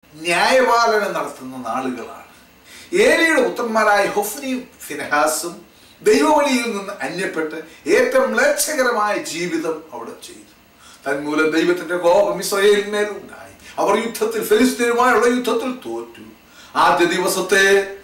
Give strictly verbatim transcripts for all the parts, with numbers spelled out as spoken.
ന്യായപാലനം നടത്തുന്ന നാളുകളാണ്. ഏലിയുടെ പുത്രന്മാരായ ഹൊഫ്നിയും ഫിനെഹാസും ദൈവവഴിയിൽ നിന്ന് അന്യപ്പെട്ട് ഏറ്റവും മ്ലേച്ഛകരമായ ജീവിതം അവിടെ ചെയ്തു. തന്മൂലം ദൈവത്തിന്റെ കോപം ഇസ്രായേലിന്മേൽ ഉണ്ടായി. അവർ യുദ്ധത്തിൽ ഫെലിസ്തീനുമായുള്ള യുദ്ധത്തിൽ തോറ്റു. ആദ്യ ദിവസത്തെ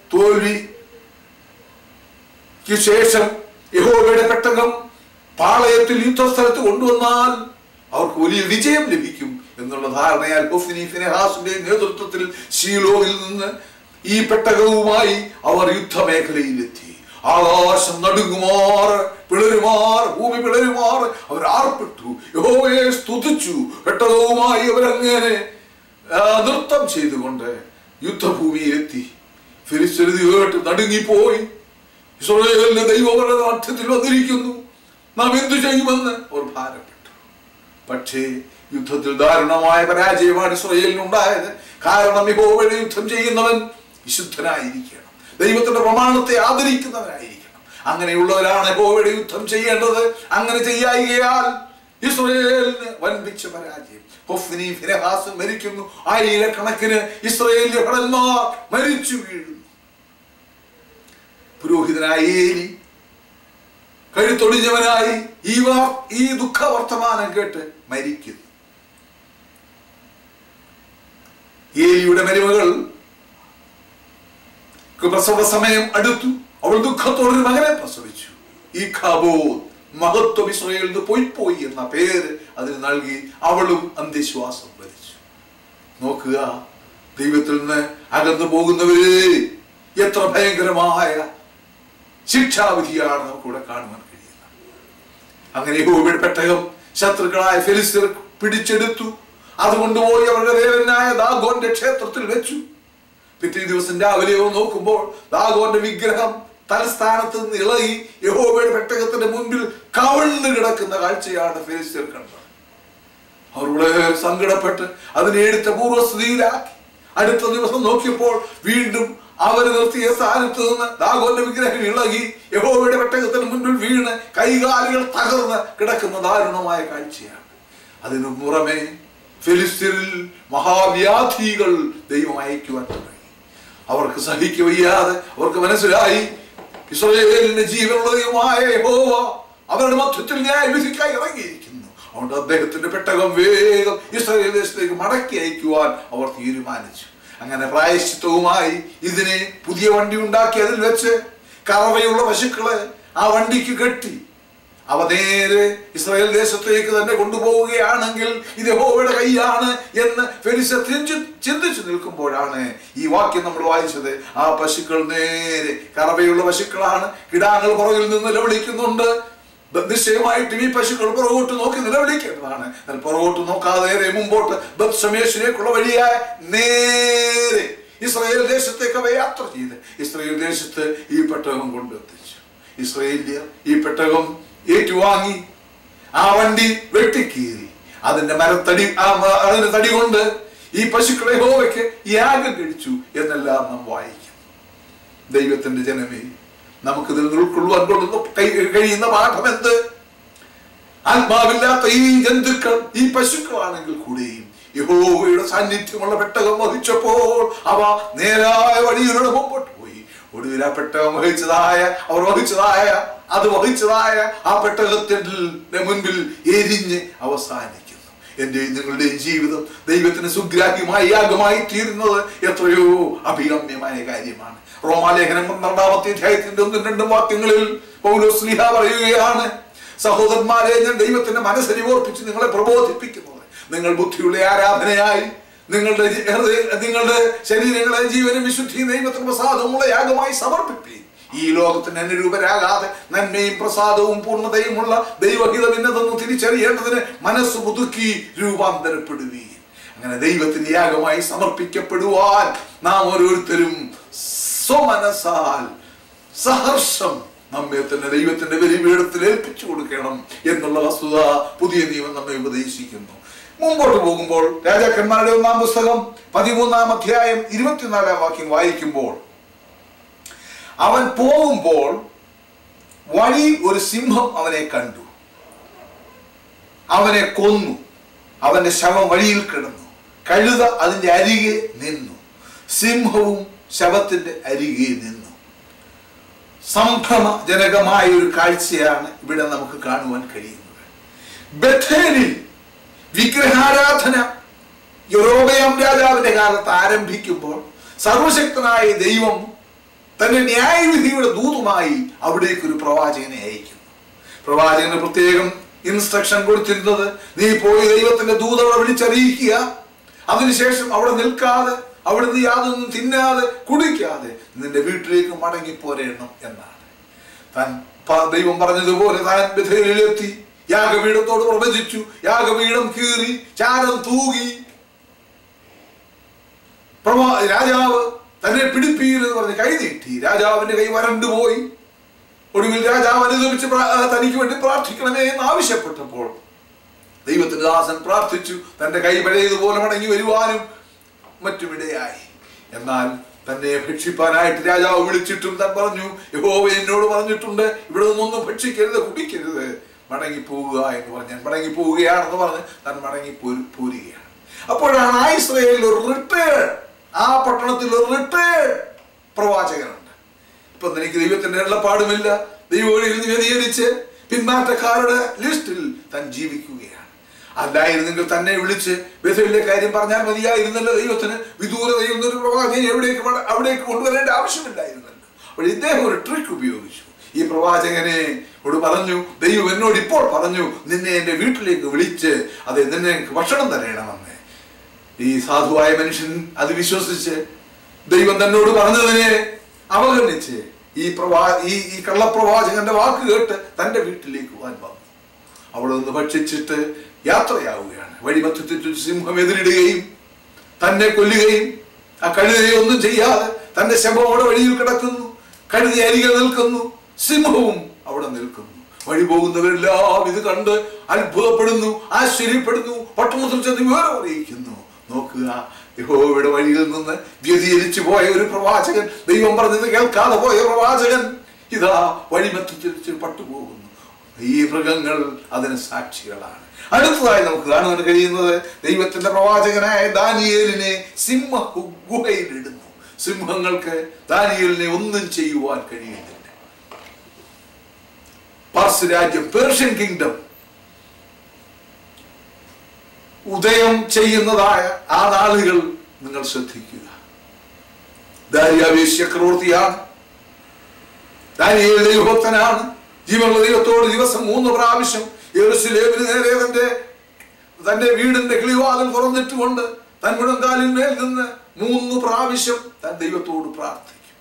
തോൽവിക്ക് ശേഷം യഹോവയുടെ പെട്ടകം പാളയത്തിൽ യുദ്ധസ്ഥലത്ത് കൊണ്ടുവന്നാൽ അവർക്ക് വലിയ വിജയം ലഭിക്കും എന്നുള്ള ധാരണയാൽ ഹൊഫ്നി ഫിനെഹാസിന്റെ നേതൃത്വത്തിൽ ശീലോയിൽ നിന്ന് ഈ പെട്ടകവുമായി അവർ യുദ്ധമേഖലയിലെത്തി. ആകാശം നടുങ്ങുമാർ പിളരുമാർ ഭൂമി പിളരുമാർ അവർ ആർപ്പെട്ടു, യഹോവയെ സ്തുതിച്ചു. പെട്ടകവുമായി അവരങ്ങനെ നൃത്തം ചെയ്തുകൊണ്ട് യുദ്ധഭൂമിയിലെത്തി. ഫിലിസ്ത്യർ കേട്ട് നടുങ്ങിപ്പോയി. ഇസ്രായേലിന്റെ ദൈവങ്ങളുടെ മധ്യത്തിൽ വന്നിരിക്കുന്നു, നാം എന്തു ചെയ്യുമെന്ന് അവർ ഭാരപ്പെട്ടു. പക്ഷേ യുദ്ധത്തിൽ ദാരുണമായ പരാജയമാണ് ഇസ്രായേലിനുണ്ടായത്. കാരണം യഹോവയുടെ യുദ്ധം ചെയ്യുന്നവൻ വിശുദ്ധനായിരിക്കണം, ദൈവത്തിന്റെ പ്രമാണത്തെ ആദരിക്കുന്നവനായിരിക്കണം. അങ്ങനെയുള്ളവരാണ് യഹോവയുടെ യുദ്ധം ചെയ്യേണ്ടത്. അങ്ങനെ ചെയ്യായികയാൽ ഇസ്രായേലിന് വൻപിച്ച പരാജയം. ഹൊഫ്നി ഫിനെഹാസും മരിക്കുന്നു. ആയിരക്കണക്കിന് ഇസ്രായേലിലെ ഭടന്മാർ മരിച്ചു വീഴുന്നു. പുരോഹിതനായ ഏലി കഴുത്തൊടിഞ്ഞവനായി ഈ ഈ ദുഃഖ വർത്തമാനം കേട്ട് മരിക്കുന്നു. ഏലിയുടെ മരുമകൾ പ്രസവ സമയം അടുത്തു. അവൾ ദുഃഖത്തോടൊരു മകനെ പ്രസവിച്ചു. ഈ ഖാബോത്ത് മഹത്വം ഇസ്രായേലിന് പോയി പോയി എന്ന പേര് അതിന് നൽകി. അവളും അന്ത്യശ്വാസം വലിച്ചു. നോക്കുക, ദൈവത്തിൽ നിന്ന് അകന്നു പോകുന്നവരെ എത്ര ഭയങ്കരമായ ശിക്ഷാവിധിയാണ് നമുക്കിവിടെ കാണുവാൻ കഴിയുന്നത്. അങ്ങനെ യഹോവയുടെ പെട്ടകം ശത്രുക്കളായ ഫെലിസ്ത്യർ പിടിച്ചെടുത്തു. അതുകൊണ്ടുപോയി അവരുടെ ദേവനായ ദാഗോന്റെ ക്ഷേത്രത്തിൽ വെച്ചു. പിറ്റേ ദിവസം രാവിലെ നോക്കുമ്പോൾ ദാഗോന്റെ വിഗ്രഹം തലസ്ഥാനത്ത് നിന്ന് ഇളകി യഹോവയുടെ പെട്ടകത്തിന്റെ മുൻപിൽ കവഴ്ന്നു കിടക്കുന്ന കാഴ്ചയാണ് ഫെലിസ്ത്യർ കണ്ടത്. അവർ വളരെ സങ്കടപ്പെട്ട് അതിനെ എടുത്ത പൂർവ്വസ്ഥിതിയിലാക്കി. അടുത്ത ദിവസം നോക്കിയപ്പോൾ വീണ്ടും അവർ നിർത്തിയ സ്ഥാനത്ത് നിന്ന് ദാഗോന്റെ വിഗ്രഹം ഇളകി യഹോവയുടെ പെട്ടകത്തിന് മുൻപിൽ വീണ് കൈകാലുകൾ തകർന്ന് കിടക്കുന്ന ദാരുണമായ കാഴ്ചയാണ്. അതിനു പുറമെ ഫെലിസ്ത്യരിൽ മഹാവ്യാധികൾ ദൈവം അയക്കുവാൻ തുടങ്ങി. അവർക്ക് സഹിക്കവയ്യാതെ അവർക്ക് മനസ്സിലായി ഇസ്രായേലിന്റെ ജീവനുള്ള ദൈവമായ യഹോവ അവരുടെ മധ്യത്തിൽ ന്യായവിധിക്കായി ഇറങ്ങിയിരിക്കുന്നു. അതുകൊണ്ട് അദ്ദേഹത്തിന്റെ പെട്ടകം വേഗം ഇസ്രായേൽ ദേശത്തേക്ക് മടക്കി അയക്കുവാൻ അവർ തീരുമാനിച്ചു. അങ്ങനെ പ്രായശ്ചിത്തവുമായി ഇതിനെ പുതിയ വണ്ടി ഉണ്ടാക്കി അതിൽ വെച്ച് കറവയുള്ള പശുക്കളെ ആ വണ്ടിക്ക് കെട്ടി അവ നേരെ ഇസ്രായേൽ ദേശത്തേക്ക് തന്നെ കൊണ്ടുപോവുകയാണെങ്കിൽ ഇത് യഹോവയുടെ കൈയാണ് എന്ന് ഫെലിസ്ത്യർ ചിന്തിച്ചു നിൽക്കുമ്പോഴാണ് ഈ വാക്യം നമ്മൾ വായിച്ചത്. ആ പശുക്കൾ നേരെ കറവയുള്ള പശുക്കളാണ്. കിടാങ്ങൾ പുറകിൽ നിന്ന് നിലവിളിക്കുന്നുണ്ട്. നിശ്ചയമായിട്ടും ഈ പശുക്കൾ പുറകോട്ട് നോക്കി നിലവിളിക്കേണ്ടതാണ്. എന്നാൽ പുറകോട്ട് നോക്കാതെ നേരെ മുമ്പോട്ട് ബത്ശമേശിലേക്കുള്ള വഴിയായ നേരെ ഇസ്രായേൽ ദേശത്തേക്ക് അവ യാത്ര ചെയ്ത് ഇസ്രായേൽ ദേശത്ത് ഈ പെട്ടകം കൊണ്ടെത്തിച്ചു. ഇസ്രായേല്യർ ഈ പെട്ടകം ഏറ്റുവാങ്ങി ആ വണ്ടി വെട്ടിക്കീറി അതിന്റെ മരത്തടി അതിന്റെ തടി കൊണ്ട് ഈ പശുക്കളെ യഹോവയ്ക്ക് യാഗം കഴിച്ചു എന്നെല്ലാം നാം വായിക്കും. ദൈവത്തിന്റെ ജനമേ, നമുക്കിതിൽ ഉൾക്കൊള്ളുവാൻ കഴിയുന്ന പാഠം എന്ത്? ആത്മാവില്ലാത്ത ഈ ജന്തുക്കൾ, ഈ പശുക്കളാണെങ്കിൽ കൂടെയും യഹോവയുടെ സാന്നിധ്യമുള്ള പെട്ടകം വഹിച്ചപ്പോൾ അവ നേരായ വഴിയിലൂടെ മുമ്പോട്ട് പോയി. ഒടുവിൽ ആ പെട്ടകം വഹിച്ചതായ അവർ വഹിച്ചതായ അത് വഹിച്ചതായ ആ പെട്ടകത്തിന്റെ മുൻപിൽ എരിഞ്ഞ് അവസാനിക്കുന്നു. എന്റെയും നിങ്ങളുടെയും ജീവിതം ദൈവത്തിന് സുഗ്രാഹ്യമായി യാഗമായി തീരുന്നത് എത്രയോ അഭിഗമ്യമായ കാര്യമാണ്. റോമാലേഖനം പന്ത്രണ്ടാമത്തെ അധ്യായത്തിന്റെ ഒന്നും രണ്ടും വാക്യങ്ങളിൽ പൗലോസ് ശ്ലീഹ പറയുകയാണ്, സഹോദരന്മാരെ, ഞാൻ ദൈവത്തിന്റെ മനസ്സരിവോർപ്പിച്ച് നിങ്ങളെ പ്രബോധിപ്പിക്കുന്നത് നിങ്ങൾ ബുദ്ധിയുള്ള ആരാധനയായി നിങ്ങളുടെ നിങ്ങളുടെ ശരീരങ്ങളെ ജീവനും വിശുദ്ധിയും ദൈവത്തിന് പ്രസാദമുള്ള യാഗമായി സമർപ്പിപ്പീൻ. ഈ ലോകത്തിന് അനുരൂപരാകാതെ നന്മയും പ്രസാദവും പൂർണ്ണതയുമുള്ള ദൈവഹിതം ഇന്നതെന്ന് തിരിച്ചറിയേണ്ടതിന് മനസ്സ് പുതുക്കി രൂപാന്തരപ്പെടുവീൻ. അങ്ങനെ ദൈവത്തിന്റെ യാഗമായി സമർപ്പിക്കപ്പെടുവാൻ നാം ഓരോരുത്തരും സ്വമനസാൽ സഹർഷം നമ്മെ തന്നെ ദൈവത്തിന്റെ ബലിപീഠത്തിൽ ഏൽപ്പിച്ചു കൊടുക്കണം എന്നുള്ള വസ്തുത പുതിയ നിയമം നമ്മെ ഉപദേശിക്കുന്നു. മുമ്പോട്ട് പോകുമ്പോൾ രാജാക്കന്മാരുടെ ഒന്നാം പുസ്തകം പതിമൂന്നാം അധ്യായം ഇരുപത്തിനാലാം വാക്യം വായിക്കുമ്പോൾ, അവൻ പോകുമ്പോൾ വഴി ഒരു സിംഹം അവനെ കണ്ടു, അവനെ കൊന്നു, അവന്റെ ശവം വഴിയിൽ കിടന്നു. കഴുത അതിൻ്റെ അരികെ നിന്നു, സിംഹവും ശവത്തിന്റെ അരികെ നിന്നു. സംഭ്രമജനകമായ ഒരു കാഴ്ചയാണ് ഇവിടെ നമുക്ക് കാണുവാൻ കഴിയുന്നത്. ബഥേലിൽ വിഗ്രഹാരാധന യൊരോബെയാം രാജാവിന്റെ കാലത്ത് ആരംഭിക്കുമ്പോൾ സർവശക്തനായ ദൈവം തന്റെ ന്യായവിധിയുടെ ദൂതുമായി അവിടേക്ക് ഒരു പ്രവാചകനെ അയക്കുന്നു. പ്രവാചകന് പ്രത്യേകം ഇൻസ്ട്രക്ഷൻ കൊടുത്തിരുന്നത്, നീ പോയി ദൈവത്തിന്റെ ദൂതകളെ വിളിച്ചറിയിക്കുക, അതിനുശേഷം അവിടെ നിൽക്കാതെ, അവിടുന്ന് യാതൊന്നും തിന്നാതെ കുടിക്കാതെ നിന്റെ വീട്ടിലേക്ക് മടങ്ങിപ്പോരണം എന്നാണ്. താൻ ദൈവം പറഞ്ഞതുപോലെ താൻ ബഥേലിലെത്തി യാഗപീഠത്തോട് പ്രവചിച്ചു. യാഗപീഠം കീറി, ചാരം തൂകി. രാജാവ് തന്നെ പിടിപ്പീരെന്ന് പറഞ്ഞ് കൈ നീട്ടി. രാജാവിന്റെ കൈ വരണ്ടുപോയി. ഒടുവിൽ രാജാവ് അനുദപിച്ച് തനിക്ക് വേണ്ടി പ്രാർത്ഥിക്കണമേ എന്ന് ആവശ്യപ്പെട്ടപ്പോൾ ദൈവത്തിന്റെ ദാസൻ പ്രാർത്ഥിച്ചു, തന്റെ കൈ പഴയതുപോലെ മടങ്ങി വരുവാനും മറ്റുമിടയായി. എന്നാൽ തന്നെ ഭക്ഷിപ്പാനായിട്ട് രാജാവ് വിളിച്ചിട്ടും താൻ പറഞ്ഞു, യഹോവ എന്നോട് പറഞ്ഞിട്ടുണ്ട്, ഇവിടെ നിന്നൊന്നും ഭക്ഷിക്കരുത്, കുടിക്കരുത്, മടങ്ങിപ്പോവുക എന്ന് പറഞ്ഞാൽ മടങ്ങിപ്പോവുകയാണെന്ന് പറഞ്ഞ് താൻ മടങ്ങി പോരുകയാണ്. അപ്പോഴാണ് ആ ഇസ്രായേലിൽ ഒരു റിട്ടയേർഡ്, ആ പട്ടണത്തിൽ ഒരു റിട്ടയേർഡ് പ്രവാചകനുണ്ട്. ഇപ്പൊ എനിക്ക് ദൈവത്തിന്റെ എള്ളപ്പാടുമില്ല, ദൈവവഴിയിൽ നിന്ന് വ്യതിചലിച്ച് പിന്മാറ്റക്കാരുടെ ലിസ്റ്റിൽ താൻ ജീവിക്കുകയാണ്. അല്ലായിരുന്നെങ്കിൽ തന്നെ വിളിച്ച് ബഥേലിലെ കാര്യം പറഞ്ഞാൽ മതിയായിരുന്നല്ലോ. ദൈവത്തിന് വിദൂരതയിൽ നിന്നൊരു പ്രവാചകനെ എവിടേക്ക് അവിടേക്ക് കൊണ്ടുവരേണ്ട ആവശ്യമില്ലായിരുന്നല്ലോ. അപ്പോൾ ഇദ്ദേഹം ഒരു ട്രിക്ക് ഉപയോഗിച്ചു. ഈ പ്രവാചകനെ ോട് പറഞ്ഞു, ദൈവം എന്നോട് ഇപ്പോൾ പറഞ്ഞു, നിന്നെ എൻ്റെ വീട്ടിലേക്ക് വിളിച്ച് അതെ നിന്നെ ഭക്ഷണം തരണമെന്ന്. ഈ സാധുവായ മനുഷ്യൻ അത് വിശ്വസിച്ച് ദൈവം തന്നോട് പറഞ്ഞതിനെ അവഗണിച്ച് ഈ പ്രവാ ഈ ഈ കള്ളപ്രവാചകന്റെ വാക്ക് കേട്ട് തന്റെ വീട്ടിലേക്ക് പോകാൻ വന്നു. അവിടെ നിന്ന് ഭക്ഷിച്ചിട്ട് യാത്രയാവുകയാണ്. വഴിമധ്യത്തിൽ സിംഹം എതിരിടുകയും തന്നെ കൊല്ലുകയും ആ കഴുതയെ ഒന്നും ചെയ്യാതെ തന്റെ ശവമോടെ വഴിയിൽ കിടക്കുന്നു. കഴുത അരികെ നിൽക്കുന്നു, സിംഹവും അവിടെ നിൽക്കുന്നു. വഴി പോകുന്നവരെല്ലാം ഇത് കണ്ട് അത്ഭുതപ്പെടുന്നു, ആശ്ചര്യപ്പെടുന്നു. പട്ടണത്തിൽ ചെന്ന് വിവരം അറിയിക്കുന്നു. നോക്കുക, യഹോവയുടെ വഴിയിൽ നിന്ന് വ്യതിചലിച്ചു പോയ ഒരു പ്രവാചകൻ, ദൈവം പറഞ്ഞത് കേൾക്കാതെ പോയ പ്രവാചകൻ ഇതാ വഴിമധ്യത്തിൽ പട്ടുപോകുന്നു. ഈ മൃഗങ്ങൾ അതിന് സാക്ഷികളാണ്. അടുത്തതായി നമുക്ക് കാണുവാൻ കഴിയുന്നത്, ദൈവത്തിന്റെ പ്രവാചകനായ ദാനിയേലിനെ സിംഹ ഗുഹയിൽ ഇടുന്നു. സിംഹങ്ങൾക്ക് ദാനിയേലിനെ ഒന്നും ചെയ്യുവാൻ കഴിയുന്നില്ല. പാർസ് രാജ്യം, പേർഷ്യൻ കിങ്ഡം ഉദയം ചെയ്യുന്നതായ ആ നാളുകൾ നിങ്ങൾ ശ്രദ്ധിക്കുക. ദാരിയാവേശ് ചക്രവർത്തിയാണ്, ദാനിയേൽ ദൈവഭക്തനാണ്. ജീവനുള്ള ദൈവത്തോട് ദിവസം മൂന്ന് പ്രാവശ്യം യെരൂശലേമിന് നേരെ തന്റെ തന്റെ വീടിന്റെ കിളിവാതിൽ തുറന്നിട്ടുകൊണ്ട് തൻ മുഴങ്കാലിന്മേൽ നിന്ന് മൂന്ന് പ്രാവശ്യം താൻ ദൈവത്തോട് പ്രാർത്ഥിക്കും.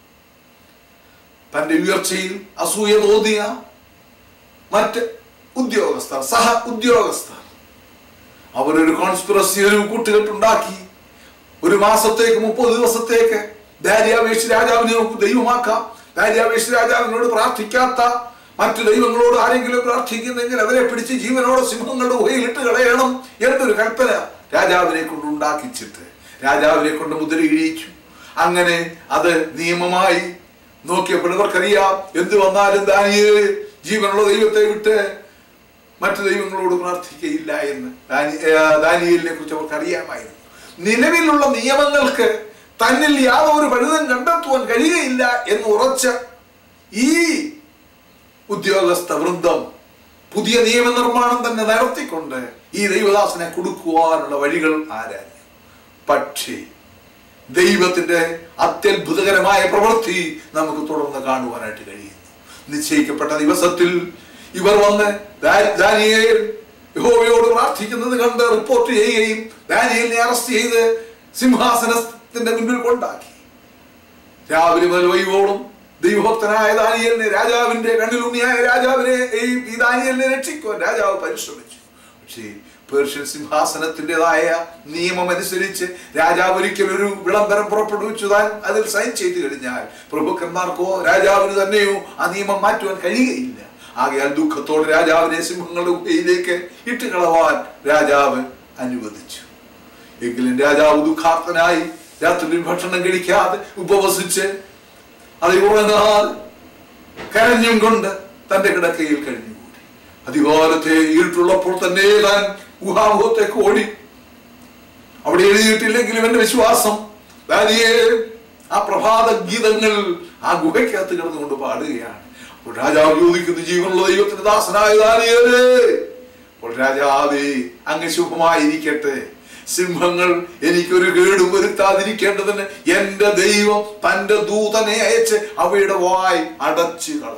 തന്റെ ഉയർച്ചയിൽ അസൂയ തോന്നിയ മറ്റ് ഉദ്യോഗസ്ഥർ, സഹ ഉദ്യോഗസ്ഥർ, അവരൊരു കോൺസ്പിറസി, ഒരു കൂട്ടുകെട്ടുണ്ടാക്കി ഒരു മാസത്തേക്ക് മുപ്പത് ദിവസത്തേക്ക് ദാരിയാവേശ് രാജാവിനെ നമുക്ക് ദൈവമാക്കാം, ദാരിയാവേശ് രാജാവിനോട് പ്രാർത്ഥിക്കാത്ത മറ്റു ദൈവങ്ങളോട് ആരെങ്കിലും പ്രാർത്ഥിക്കുന്നെങ്കിൽ അവരെ പിടിച്ച് ജീവനോടെ സിംഹങ്ങളുടെ ഗുഹയിലിട്ട് കളയണം എന്നൊരു കൽപ്പന രാജാവിനെ കൊണ്ട് ഉണ്ടാക്കിച്ചിട്ട് രാജാവിനെ കൊണ്ട് മുദ്ര ഇടിയിച്ചു. അങ്ങനെ അത് നിയമമായി നോക്കിയപ്പോൾ ഇവർക്കറിയാം, എന്ത് വന്നാലും ദാനിയേൽ ജീവനുള്ള ദൈവത്തെ വിട്ട് മറ്റു ദൈവങ്ങളോട് പ്രാർത്ഥിക്കയില്ല എന്ന് ദാനിയേലിനെ കുറിച്ച് അവർക്ക് അറിയാമായിരുന്നു. നിലവിലുള്ള നിയമങ്ങൾക്ക് തന്നിൽ യാതൊരു പഴുതും കണ്ടെത്തുവാൻ കഴിയുകയില്ല എന്ന് ഉറച്ച ഈ ഉദ്യോഗസ്ഥ വൃന്ദം പുതിയ നിയമനിർമ്മാണം തന്നെ നടത്തിക്കൊണ്ട് ഈ ദൈവദാസനെ കൊടുക്കുവാനുള്ള വഴികൾ ആരാഞ്ഞു. പക്ഷേ ദൈവത്തിന്റെ അത്യത്ഭുതകരമായ പ്രവൃത്തി നമുക്ക് തുടർന്ന് കാണുവാനായിട്ട് കഴിയുന്നു. നിശ്ചയിക്കപ്പെട്ട ദിവസത്തിൽ ഇവർ വന്ന് ദാനിയേൽ യഹോവയോട് പ്രാർത്ഥിക്കുന്നത് കണ്ട് റിപ്പോർട്ട് ചെയ്യുകയും ദാനിയേലിനെ അറസ്റ്റ് ചെയ്ത് സിംഹാസനത്തിന്റെ മുൻപിൽ കൊണ്ടാക്കി. രാവിലെ മുതൽ വൈകോളം ദൈവഭക്തനായ ദാനിയേലിനെ, രാജാവിന്റെ കണ്ണിലുണ്ണിയായ രാജാവിനെ ഈ ദാനിയേലിനെ രക്ഷിക്കുവാൻ രാജാവ് പരിശ്രമിച്ചു. പക്ഷേ പേർഷ്യൻ സിംഹാസനത്തിൻ്റെതായ നിയമം അനുസരിച്ച് രാജാവ് ഒരിക്കലും ഒരു വിളംബരം പുറപ്പെടുവിച്ചു താൻ അതിൽ സൈൻ ചെയ്തു കഴിഞ്ഞാൽ പ്രഭുക്കന്മാർക്കോ രാജാവിന് തന്നെയോ ആ നിയമം മാറ്റുവാൻ കഴിയുകയില്ല. ആകയാൽ ദുഃഖത്തോടെ രാജാവിനെ സിംഹങ്ങളുടെ ഗുഹയിലേക്ക് ഇട്ടുകളവാൻ രാജാവ് അനുവദിച്ചു. എങ്കിലും രാജാവ് ദുഃഖാർത്ഥനായി രാത്രി ഭക്ഷണം കഴിക്കാതെ ഉപവസിച്ച് അത് ഉറങ്ങാതെ കരഞ്ഞും കൊണ്ട് തന്റെ കിടക്കയിൽ കഴിഞ്ഞുകൂടി. അധികാരത്തെ ഇരുട്ടുള്ളപ്പോൾ തന്നെ താൻ ഗുഹാമുഖത്തേക്ക് ഓടി അവിടെ എഴുതിയിട്ടില്ലെങ്കിലും എന്റെ വിശ്വാസം ദാനിയേൽ ആ പ്രഭാത ഗീതങ്ങൾ ആ ഗുഹയ്ക്കകത്ത് കിടന്നുകൊണ്ട് പാടുകയാണ്. അപ്പോൾ രാജാവ് ചോദിക്കുന്നു, ജീവനുള്ള ദൈവത്തിന്റെ ദാസനായ ദാനിയേലേ, അപ്പോൾ രാജാവേ അങ്ങ് ശുഭമായിരിക്കട്ടെ. സിംഹങ്ങൾ എനിക്കൊരു കേടും വരുത്താതിരിക്കേണ്ടതിന് എന്റെ ദൈവം തന്റെ ദൂതനെ അയച്ച് അവയുടെ വായ് അടച്ചു കളഞ്ഞു.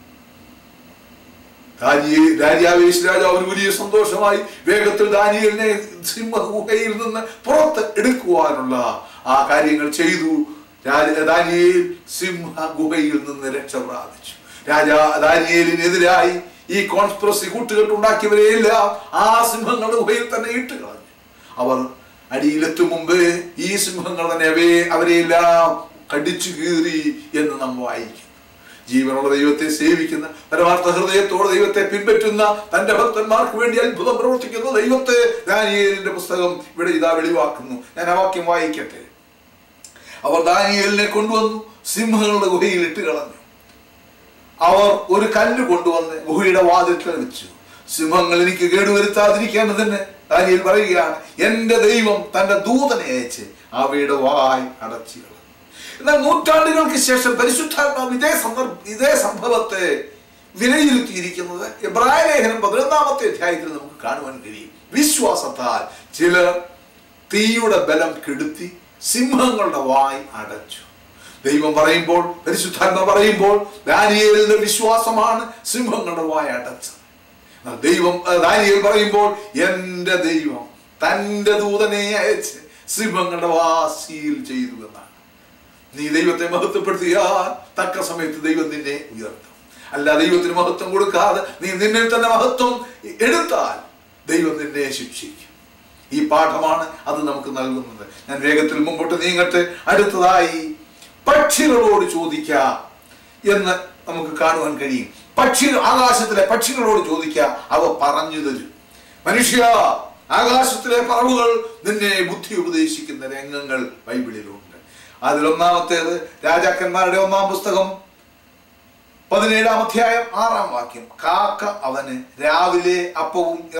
രാജാവേശ് രാജാവിന് വലിയ സന്തോഷമായി. വേഗത്തിൽ ദാനിയേലിനെ സിംഹഗുഹയിൽ നിന്ന് പുറത്ത് എടുക്കുവാനുള്ള ആ കാര്യങ്ങൾ ചെയ്തു. ദാനിയേൽ സിംഹഗുഹയിൽ നിന്ന് രക്ഷ പ്രാപിച്ചു. രാജാ ദാനിയേലിനെതിരായി ഈ കോൺസ്പിറസി കൂട്ടുകെട്ടുണ്ടാക്കിയവരെയെല്ലാം ആ സിംഹങ്ങളുടെ ഗുഹയിൽ തന്നെ ഇട്ട് കളഞ്ഞു. അവർ അടിയിലെത്തും മുമ്പ് ഈ സിംഹങ്ങൾ തന്നെ അവയെ അവരെയെല്ലാം കടിച്ചു കീറി എന്ന് നാം വായിക്കും. ജീവനുള്ള ദൈവത്തെ സേവിക്കുന്ന, പരമാർത്ഥ ഹൃദയത്തോടെ ദൈവത്തെ പിൻപറ്റുന്ന, തന്റെ ഭക്തന്മാർക്ക് വേണ്ടി അത്ഭുതം പ്രവർത്തിക്കുന്ന ദൈവത്തെ ദാനിയേലിന്റെ പുസ്തകം ഇവിടെ ഇതാ വെളിവാക്കുന്നു. ഞാൻ ആ വാക്യം വായിക്കട്ടെ. അവർ ദാനിയേലിനെ കൊണ്ടുവന്നു സിംഹങ്ങളുടെ ഗുഹയിൽ ഇട്ട് കളഞ്ഞു. അവർ ഒരു കല്ല് കൊണ്ടുവന്ന് ഗുഹയുടെ വാതിൽക്കൽ വെച്ചു. സിംഹങ്ങൾ എനിക്ക് കേടുവരുത്താതിരിക്കേണ്ടതിന് ദാനിയേൽ പറയുകയാണ്, എന്റെ ദൈവം തന്റെ ദൂതനെ അയച്ച് അവയുടെ വായ് അടച്ചു കളഞ്ഞു. എന്നാൽ നൂറ്റാണ്ടുകൾക്ക് ശേഷം പരിശുദ്ധാത്മാവ് ഇതേ സന്ദർഭ ഇതേ സംഭവത്തെ വിലയിരുത്തിയിരിക്കുന്നത് എബ്രായ ലേഖനം പതിനൊന്നാമത്തെ അധ്യായത്തിൽ നമുക്ക് കാണുവാൻ കഴിയും. വിശ്വാസത്താൽ ചിലർ തീയുടെ ബലം കെടുത്തി സിംഹങ്ങളുടെ വായ് അടച്ചു. ദൈവം പറയുമ്പോൾ, പരിശുദ്ധാത്മ പറയുമ്പോൾ, ദാനിയേലിന്റെ വിശ്വാസമാണ് സിംഹങ്ങളുടെ വായ അടച്ചത്. ദൈവം ദാനിയേൽ പറയുമ്പോൾ, എന്റെ ദൈവം തന്റെ ദൂതനെ അയച്ച് സിംഹങ്ങളുടെ വാസിയിൽ ചെയ്തു എന്നാണ്. നീ ദൈവത്തെ മഹത്വപ്പെടുത്തിയാൽ തക്ക സമയത്ത് ദൈവം നിന്നെ ഉയർത്തും. അല്ല, ദൈവത്തിന് മഹത്വം കൊടുക്കാതെ നീ നിന്നിൽ തന്നെ മഹത്വം എടുത്താൽ ദൈവം നിന്നെ ശിക്ഷിക്കും. ഈ പാഠമാണ് അത് നമുക്ക് നൽകുന്നത്. ഞാൻ വേഗത്തിൽ മുമ്പോട്ട് നീങ്ങട്ടെ. അടുത്തതായി പക്ഷികളോട് ചോദിക്കാം എന്ന് നമുക്ക് കാണുവാൻ കഴിയും. പക്ഷി ആകാശത്തിലെ പക്ഷികളോട് ചോദിക്കുക, അവ പറഞ്ഞു തരും. മനുഷ്യ, ആകാശത്തിലെ പറവുകൾ നിന്നെ ബുദ്ധി ഉപദേശിക്കുന്ന രംഗങ്ങൾ ബൈബിളിലുണ്ട്. അതിലൊന്നാമത്തേത് രാജാക്കന്മാരുടെ ഒന്നാം പുസ്തകം പതിനേഴാം അധ്യായം ആറാം വാക്യം. കാക്ക അവന് രാവിലെ അപ്പവും